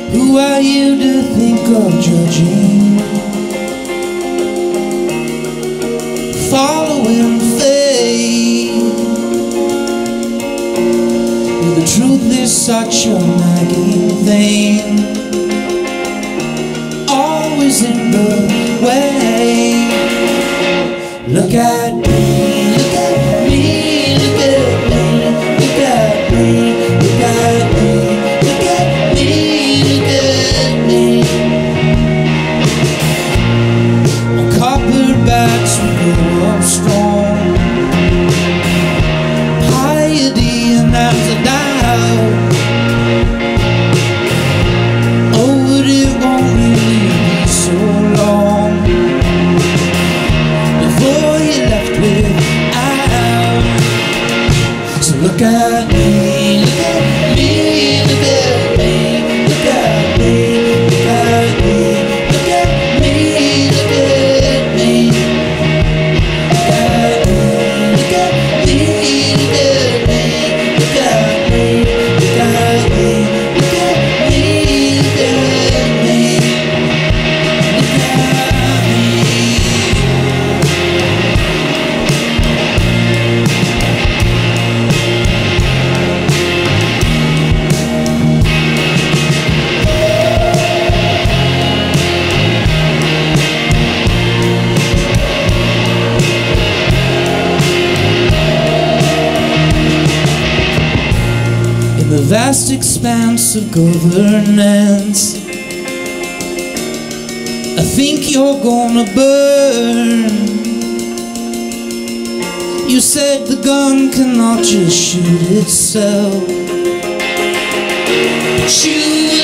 Who are you to think of judging? Following fate. The truth is such a nagging thing, always in the way. Look at me, look at me, look at me, look at me, look at me, look at me, look at me. On copper backs we grow up strong. Piety and that's a doubt. Oh, but it won't really be so long before you're left without. So look at me, look at me, look at me, look at me, look at me, look at me, look at me, look at me, look at me, look at me, look at me, look at me, look at me, look at me, look at me. In the vast expanse of governance, I think you're gonna burn. You said the gun cannot just shoot itself. Shoot